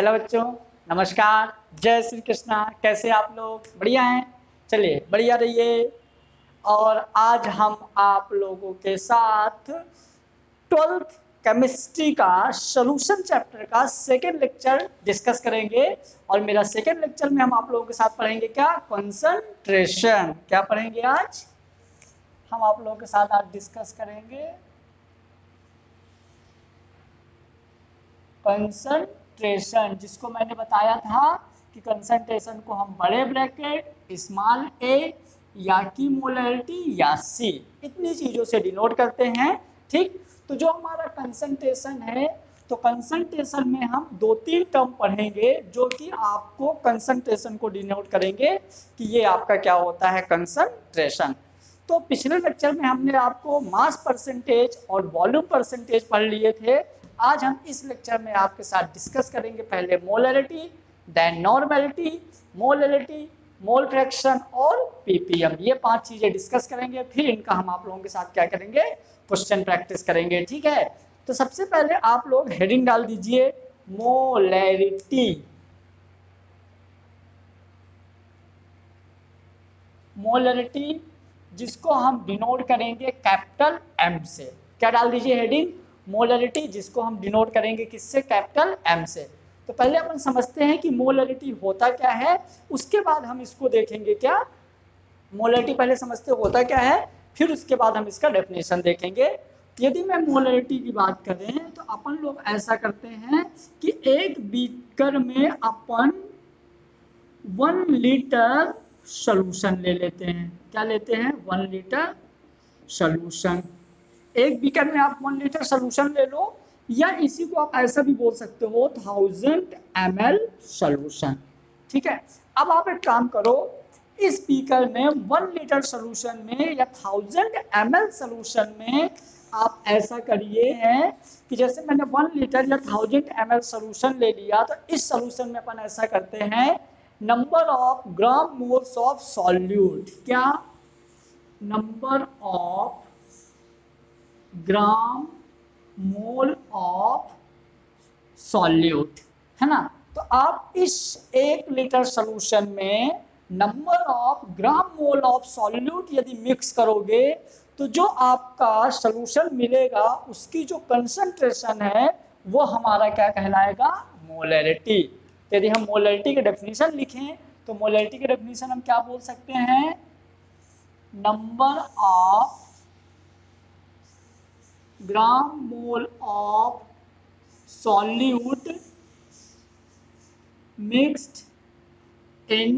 Hello बच्चों, नमस्कार, जय श्री कृष्णा। कैसे आप लोग? बढ़िया हैं? चलिए बढ़िया रहिए। और आज हम आप लोगों के साथ 12th केमिस्ट्री का सॉल्यूशन चैप्टर का सेकेंड लेक्चर डिस्कस करेंगे। और मेरा सेकेंड लेक्चर में हम आप लोगों के साथ पढ़ेंगे क्या? कंसंट्रेशन। क्या पढ़ेंगे आज? हम आप लोगों के साथ आज डिस्कस करेंगे कंसंट्रेशन, जिसको मैंने बताया था कि कंसंट्रेशन को हम बड़े ब्रैकेट, स्मॉल ए, या की मोलैरिटी या सी, इतनी चीज़ों से डिनोट करते हैं। ठीक, तो जो हमारा कंसंट्रेशन है, तो कंसंट्रेशन में हम दो तीन टर्म पढ़ेंगे जो कि आपको कंसंट्रेशन को डिनोट करेंगे कि ये आपका क्या होता है, कंसंट्रेशन। तो पिछले लेक्चर में हमने आपको मास परसेंटेज और वॉल्यूम परसेंटेज पढ़ लिए थे। आज हम इस लेक्चर में आपके साथ डिस्कस करेंगे पहले molarity, then normality, molarity, mole fraction और पीपीएम। ये पांच चीजें डिस्कस करेंगे, फिर इनका हम आप लोगों के साथ क्या करेंगे, क्वेश्चन प्रैक्टिस करेंगे। ठीक है, तो सबसे पहले आप लोग हेडिंग डाल दीजिए मोलैरिटी। मोलैरिटी जिसको हम डिनोट करेंगे कैपिटल एम से। क्या डाल दीजिए हेडिंग? मोलैरिटी, जिसको हम डिनोट करेंगे किससे? कैपिटल एम से। तो पहले अपन समझते हैं कि मोलैरिटी होता क्या है, उसके बाद हम इसको देखेंगे। क्या मोलैरिटी पहले समझते होता क्या है, फिर उसके बाद हम इसका डेफिनेशन देखेंगे। यदि मैं मोलैरिटी की बात करें तो अपन लोग ऐसा करते हैं कि एक बीकर में अपन 1 लीटर सॉल्यूशन ले लेते हैं। क्या लेते हैं? 1 लीटर सॉल्यूशन। एक बीकर में आप 1 लीटर सॉल्यूशन ले लो, या इसी को आप ऐसा भी बोल सकते हो 1000 ml सॉल्यूशन। ठीक है, अब आप एक काम करो, इस बीकर में 1 लीटर सॉल्यूशन में या 1000 ml सॉल्यूशन में आप ऐसा करिए हैं कि जैसे मैंने 1 लीटर या 1000 ml सॉल्यूशन ले लिया, तो इस सॉल्यूशन में अपन ऐसा करते हैं number of gram moles of solute. क्या? Number of gram mole of solute, है ना। तो आप इस 1 लीटर सॉल्यूशन में number of gram mole of solute यदि मिक्स करोगे, तो जो आपका सॉल्यूशन मिलेगा उसकी जो कंसंट्रेशन है वो हमारा क्या कहलाएगा? मोलैरिटी। यदि हम मोलैरिटी की डेफिनेशन लिखें तो मोलैरिटी की डेफिनेशन हम क्या बोल सकते हैं? Number of gram mole of solute mixed in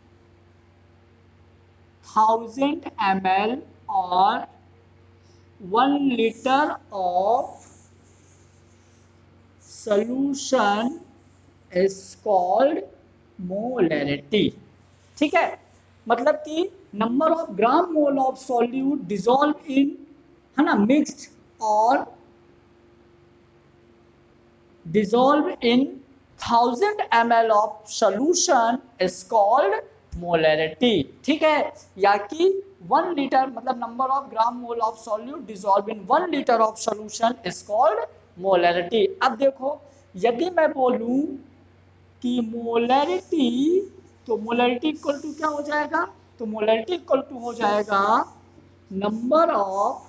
1000 ml or 1 liter of solution is called molarity। ठीक है, मतलब कि number of gram mole of solute dissolve in, है ना, मिक्स्ड और dissolve in 1000 ml of solution is called molarity। ठीक है, या कि 1 लीटर मतलब number of gram mole of solute dissolve in 1 litre of solution is called molarity. अब देखो, यदि मैं बोलूं कि मोलैरिटी, तो मोलैरिटी इक्वल टू क्या हो जाएगा? तो मोलैरिटी इक्वल टू हो जाएगा number of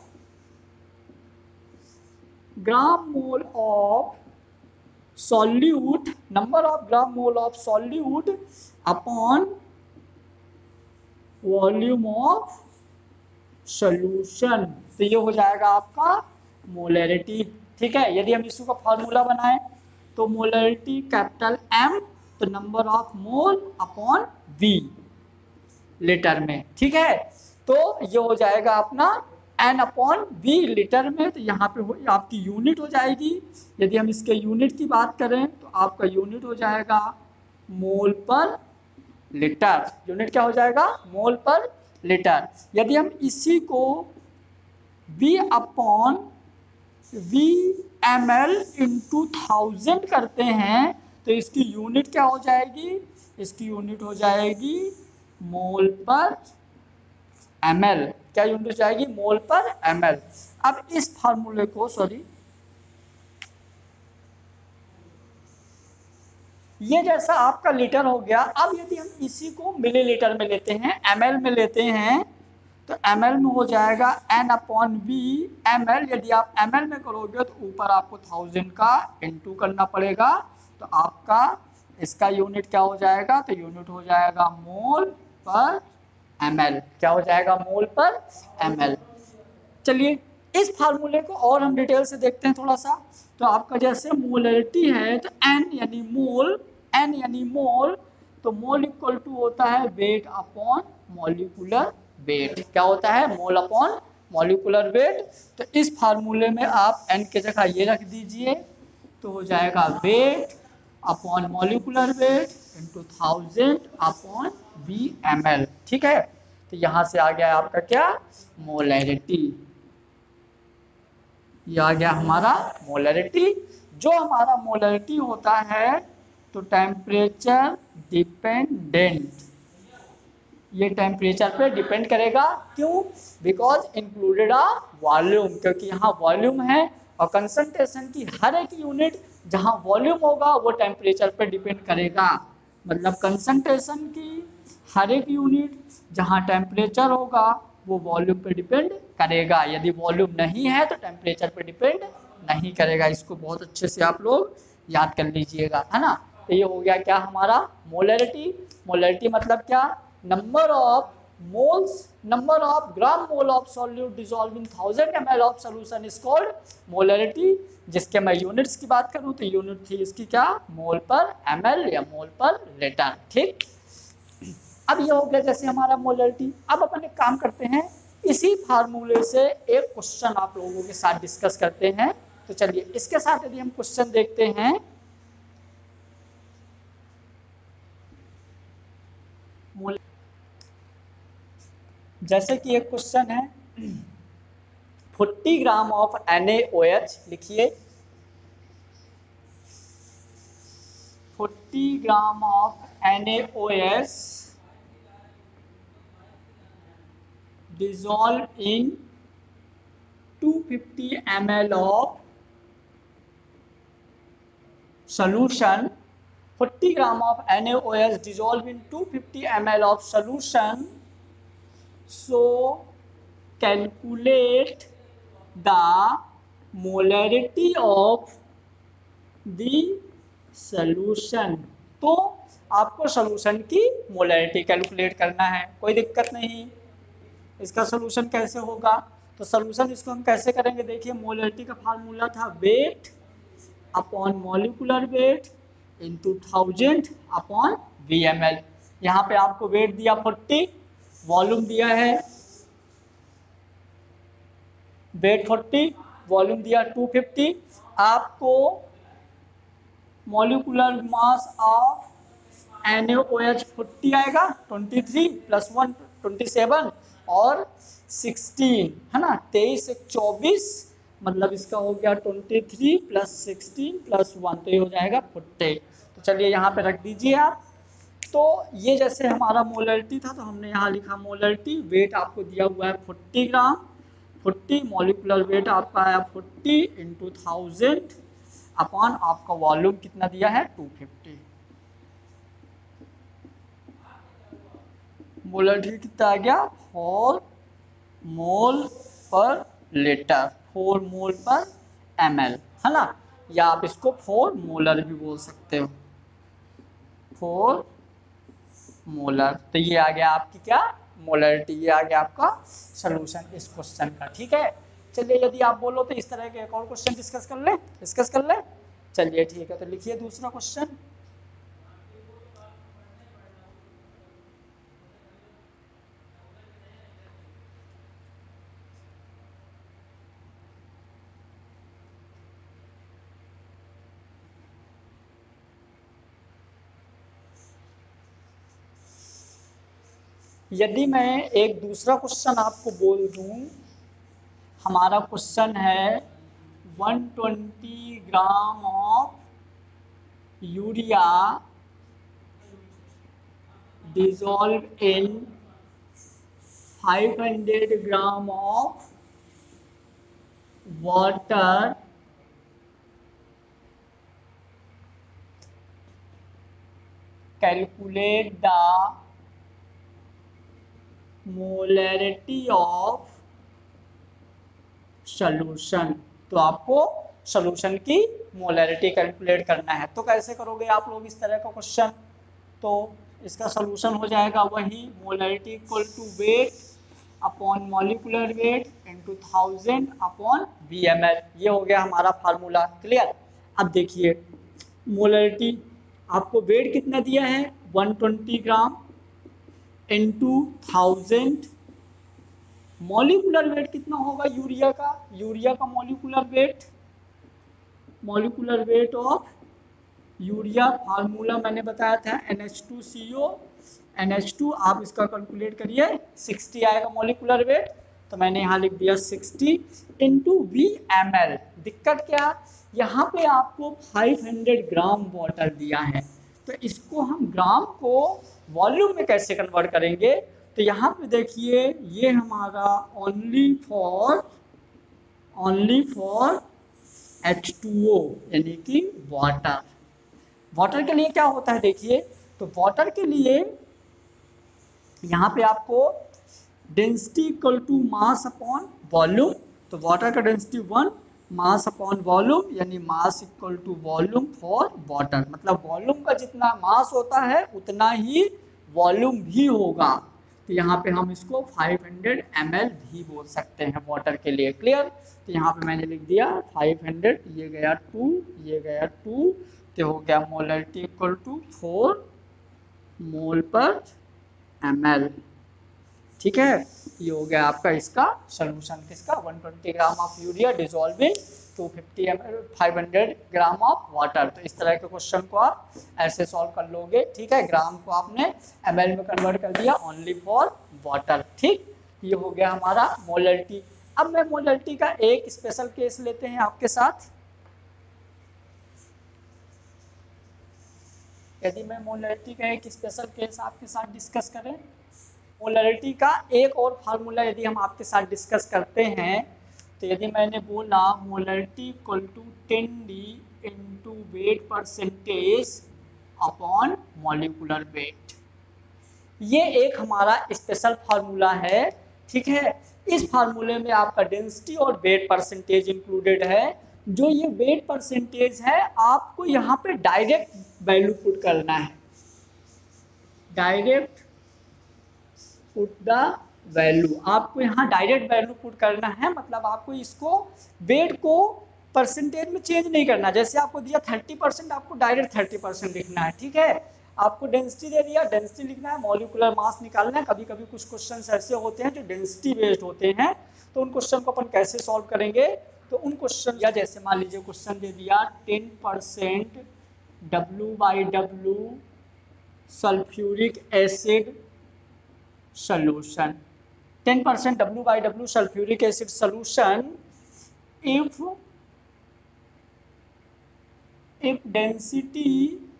gram mole of solute, number of gram mole of solute upon volume of solution. तो ये हो जाएगा आपका मोलैरिटी। ठीक है, यदि हम इसका फॉर्मूला बनाएं तो मोलैरिटी कैपिटल एम, तो number of mole upon V litre में। ठीक है, तो ये हो जाएगा अपना एन अपॉन वी लीटर में। तो यहाँ पे आपकी यूनिट हो जाएगी, यदि हम इसके यूनिट की बात करें तो आपका यूनिट हो जाएगा मोल पर लीटर। यूनिट क्या हो जाएगा? मोल पर लीटर। यदि हम इसी को V upon V M L into 1000 करते हैं तो इसकी यूनिट क्या हो जाएगी? इसकी यूनिट हो जाएगी मोल पर एम एल। क्या यूनिट हो जाएगी? मोल पर एम एल। अब इस फार्मूले को, सॉरी, ये जैसा आपका लीटर हो गया। अब यदि हम इसी को मिलीलीटर में लेते हैं, ml में लेते हैं, तो ml में हो जाएगा n/v ml। यदि आप ml में करोगे तो ऊपर आपको 1000 का इंटू करना पड़ेगा, तो आपका इसका यूनिट क्या हो जाएगा, तो यूनिट हो जाएगा मोल पर ml। क्या हो जाएगा, मोल पर ml। चलिए इस फार्मूले को और हम डिटेल से देखते हैं थोड़ा सा। तो आपका जैसे मोलरिटी है तो n यानी मोल, n यानी मोल, तो मोल इक्वल टू होता है वेट अपॉन मॉलिक्यूलर वेट। क्या होता है, मोल अपॉन मॉलिक्यूलर वेट। तो इस फार्मूले में आप n के जगह ये रख दीजिए, तो हो जाएगा weight upon molecular weight into 1000 upon VmL। ठीक है, तो यहाँ से आ गया आपका क्या, मोलैरिटी। ये आ गया हमारा मोलैरिटी। जो हमारा मोलैरिटी होता है तो टेम्परेचर डिपेंडेंट, ये टेम्परेचर पे डिपेंड करेगा। क्यों, बिकॉज इंक्लूडेड आ वॉल्यूम, क्योंकि यहाँ वॉल्यूम है और कंसंट्रेशन की हर एक यूनिट जहाँ वॉल्यूम होगा वो टेम्परेचर पे डिपेंड करेगा। मतलब कंसंट्रेशन की हर एक यूनिट जहाँ टेम्परेचर होगा वो वॉल्यूम पे डिपेंड करेगा। यदि वॉल्यूम नहीं है तो टेम्परेचर पे डिपेंड नहीं करेगा। इसको बहुत अच्छे से आप लोग याद कर लीजिएगा, है ना। तो ये हो गया क्या हमारा मोलैरिटी। मोलैरिटी मतलब क्या, number of moles, number of gram mole of solute dissolved in 1000 ml of solution is called molarity। जिसके मैं यूनिट्स की बात करूं तो यूनिट थी इसकी क्या, मोल पर ml या मोल पर लीटर। ठीक, अब ये हो गया जैसे हमारा मोलरिटी। अब अपन एक काम करते हैं, इसी फार्मूले से एक क्वेश्चन आप लोगों के साथ डिस्कस करते हैं। तो चलिए इसके साथ यदि हम क्वेश्चन देखते हैं, जैसे कि एक क्वेश्चन है 40 ग्राम ऑफ NaOH, लिखिए 40 gram of NaOH dissolved in 250 ml of solution। 40 gram of NaOH dissolved in 250 ml of solution। So calculate the molarity of the solution। तो आपको सॉल्यूशन की मोलैरिटी कैलकुलेट करना है, कोई दिक्कत नहीं। इसका सॉल्यूशन कैसे होगा, तो सॉल्यूशन इसको हम कैसे करेंगे, देखिए मोलैरिटी का फार्मूला था weight upon molecular weight into 1000 upon VmL। यहाँ पे आपको वेट दिया 40, वॉल्यूम दिया है वेट 40, वॉल्यूम दिया 250। आपको मॉलिक्यूलर मास ऑफ NaOH 40 आएगा, 23 प्लस 1 27 और 16, है ना, 23 से 24, मतलब इसका हो गया 23 प्लस 16 प्लस 1, तो ये हो जाएगा 40। तो चलिए यहाँ पे रख दीजिए आप। तो ये जैसे हमारा मोलरिटी था तो हमने यहाँ लिखा मोलरिटी। वेट आपको दिया हुआ है 40 ग्राम, 40 मॉलिक्यूलर वेट आपका आया 40 इंटू 1000 अपॉन आपका वॉल्यूम कितना दिया है 250। मोलरिटी कितना आ गया 4 मोल पर लीटर, 4 मोल पर ml, है ना, या आप इसको 4 मोलर भी बोल सकते हो, 4 मोलर। तो ये आ गया आपकी क्या, मोलरिटी। ये आ गया आपका सॉल्यूशन इस क्वेश्चन का। ठीक है, चलिए यदि आप बोलो तो इस तरह के एक और क्वेश्चन डिस्कस कर ले। चलिए ठीक है, तो लिखिए दूसरा क्वेश्चन। यदि मैं एक दूसरा क्वेश्चन आपको बोल दूं, हमारा क्वेश्चन है 120 gram of urea dissolved in 500 gram of water calculate the molarity of solution. तो आपको सॉल्यूशन की मोलैरिटी कैलकुलेट करना है। तो कैसे करोगे आप लोग इस तरह का क्वेश्चन? तो इसका सॉल्यूशन हो जाएगा वही molarity equal to weight upon molecular weight into 1000 upon VmL। ये हो गया हमारा फार्मूला। क्लियर? अब देखिए मोलैरिटी, आपको वेट कितना दिया है 120 ग्राम इनटू 1000। मॉलिक्यूलर वेट कितना होगा यूरिया का? यूरिया का molecular weight of urea formula मैंने बताया था NH2CO। NH2 आप इसका कैलकुलेट करिए 60 आएगा मॉलिक्यूलर वेट, तो मैंने यहाँ लिख दिया 60 इंटू VmL। दिक्कत क्या, यहाँ पे आपको 500 ग्राम वाटर दिया है, तो इसको हम ग्राम को वॉल्यूम में कैसे कन्वर्ट करेंगे? तो यहाँ पे देखिए ये हमारा ओनली फॉर H2O यानी कि वाटर के लिए क्या होता है देखिए, तो वाटर के लिए यहाँ पे आपको density equal to mass upon volume. तो वाटर का डेंसिटी 1 मास अपॉन वॉल्यूम, यानी mass equal to volume for water. मतलब वॉल्यूम का जितना मास होता है उतना ही वॉल्यूम भी होगा। तो यहाँ पे हम इसको 500 ml भी बोल सकते हैं वाटर के लिए। क्लियर? तो यहाँ पे मैंने लिख दिया 500, ये गया 2, ये गया 2, तो हो गया मोलैरिटी इक्वल टू 4 मोल पर ml। ठीक है, ये हो गया आपका इसका सोल्यूशन किसका 120 gram of urea dissolving 250 ml 500 gram of water. तो इस तरह के क्वेश्चन को आप ऐसे सॉल्व कर लोगे। ठीक है, ग्राम को आपने ml में कन्वर्ट कर दिया ओनली फॉर वाटर। ठीक, ये हो गया हमारा मोलैरिटी। अब मैं मोलैरिटी का एक स्पेशल केस लेते हैं आपके साथ। यदि मैं मोलैरिटी का एक स्पेशल केस आपके साथ डिस्कस करें, मोलैरिटी का एक और फार्मूला यदि हम आपके साथ डिस्कस करते हैं, तो यदि मैंने बोला molarity equal to 10D into weight percentage upon molecular weight, ये एक हमारा स्पेशल फार्मूला है। ठीक है, इस फार्मूले में आपका डेंसिटी और वेट परसेंटेज इंक्लूडेड है। जो ये वेट परसेंटेज है आपको यहाँ पे डायरेक्ट वैल्यू पुट करना है, डायरेक्ट पुट द वैल्यू। आपको यहाँ डायरेक्ट वैल्यू पुट करना है, मतलब आपको इसको वेट को परसेंटेज में चेंज नहीं करना। जैसे आपको दिया 30%, आपको डायरेक्ट 30% लिखना है। ठीक है, आपको डेंसिटी दे दिया, डेंसिटी लिखना है, मॉलिक्यूलर मास निकालना है। कभी कभी कुछ क्वेश्चन ऐसे होते हैं जो डेंसिटी बेस्ड होते हैं, तो उन क्वेश्चन को अपन कैसे सॉल्व करेंगे? तो उन क्वेश्चन, या जैसे मान लीजिए क्वेश्चन दे दिया 10% W/W sulphuric acid solution, 10% W/W sulfuric acid solution if density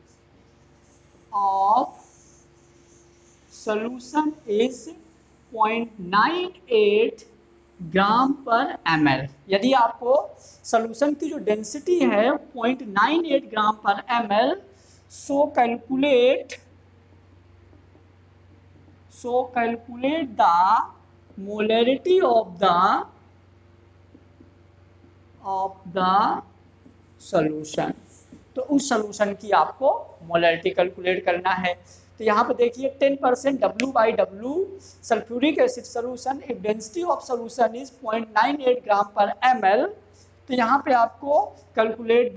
of solution is 0.98 gram per ml। यदि आपको सॉल्यूशन की जो डेंसिटी है 0.98 gram per ml, so calculate the molarity of the solution। तो उस सॉल्यूशन की आपको मोलैरिटी कैलकुलेट करना है। तो यहाँ पे देखिए 10% W/W sulphuric acid solution if density of solution is 0.98 gram per ml। तो यहाँ पे आपको calculate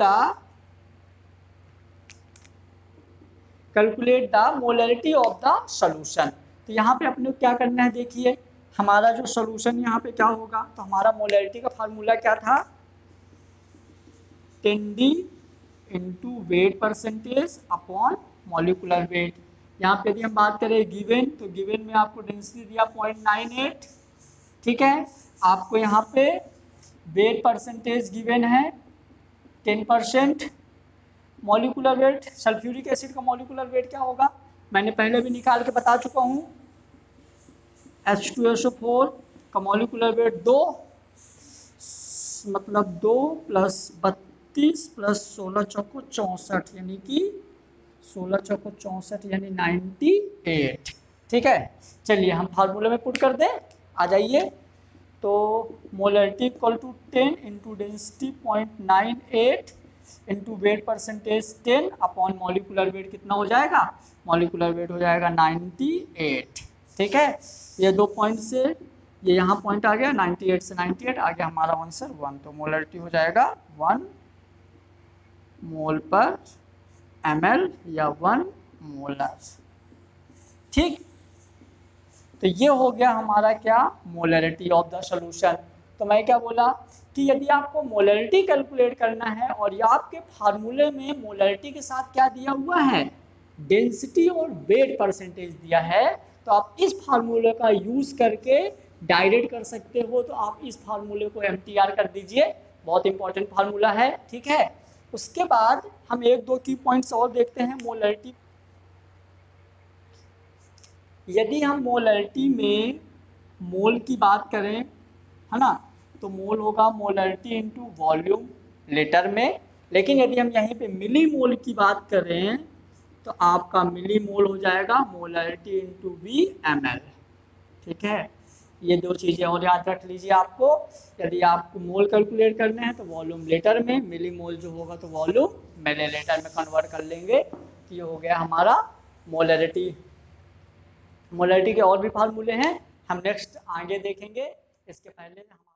the molarity of the solution. तो यहाँ पे अपने क्या करना है, देखिए हमारा जो सॉल्यूशन यहाँ पे क्या होगा, तो हमारा मोलैरिटी का फार्मूला क्या था 10D into weight percentage upon molecular weight. यहाँ पे यदि हम बात करें गिवन, तो गिवन में आपको डेंसिटी दिया 0.98। ठीक है, आपको यहाँ पे वेट परसेंटेज गिवन है 10%। मॉलिक्यूलर वेट, सल्फ्यूरिक एसिड का मॉलिक्यूलर वेट क्या होगा, मैंने पहले भी निकाल के बता चुका हूँ। H2SO4 का मॉलिक्यूलर वेट 2, मतलब 2 + 32 + 16 = 64, यानी कि 16 चौको 64 यानी 98। ठीक है, चलिए हम फार्मूले में पुट कर दें, आ जाइए। तो molarity equal to 10 into density 0.98 into weight percentage 10 upon molecular weight कितना हो जाएगा, मॉलिकुलर वेट हो जाएगा 98। ठीक है, ये 2 पॉइंट से ये यहाँ पॉइंट आ गया, 98 से 98 आ गया हमारा आंसर 1। तो मोलरिटी हो जाएगा 1 मोल पर ml या 1 मोलर। ठीक, तो ये हो गया हमारा क्या, मोलरिटी ऑफ द सॉल्यूशन। तो मैं क्या बोला कि यदि आपको मोलरिटी कैलकुलेट करना है और ये आपके फार्मूले में मोलरिटी के साथ क्या दिया हुआ है, डेंसिटी और वेट परसेंटेज दिया है, तो आप इस फार्मूले का यूज करके डायरेक्ट कर सकते हो। तो आप इस फार्मूले को MTR कर दीजिए, बहुत इंपॉर्टेंट फार्मूला है। ठीक है, उसके बाद हम एक दो की पॉइंट्स और देखते हैं मोलरिटी। यदि हम मोलरिटी में मोल की बात करें, है ना, तो मोल होगा मोलरिटी इनटू वॉल्यूम लीटर में। लेकिन यदि हम यहीं पे मिली मोल की बात करें तो आपका मिली मोल हो जाएगा मोलरिटी इनटू VmL। ठीक है, ये दो चीज़ें और याद रख लीजिए आपको। यदि आपको मोल कैलकुलेट करने हैं तो वॉल्यूम लीटर में, मिली मोल जो होगा तो वॉल्यूम मिलीलीटर में कन्वर्ट कर लेंगे। तो ये हो गया हमारा मोलरिटी। मोलरिटी के और भी फार्मूले हैं, हम नेक्स्ट आगे देखेंगे। इसके पहले